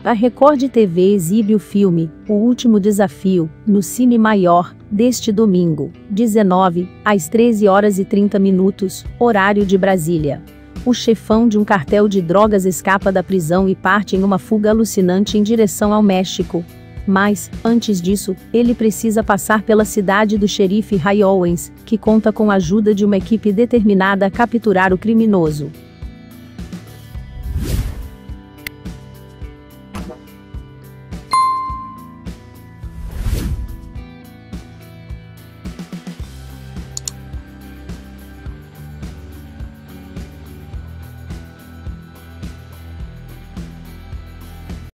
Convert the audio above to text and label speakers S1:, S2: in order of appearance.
S1: A Record TV exibe o filme O Último Desafio, no Cine Maior, deste domingo, 19, às 13h30, horário de Brasília. O chefão de um cartel de drogas escapa da prisão e parte em uma fuga alucinante em direção ao México. Mas, antes disso, ele precisa passar pela cidade do xerife Ray Owens, que conta com a ajuda de uma equipe determinada a capturar o criminoso.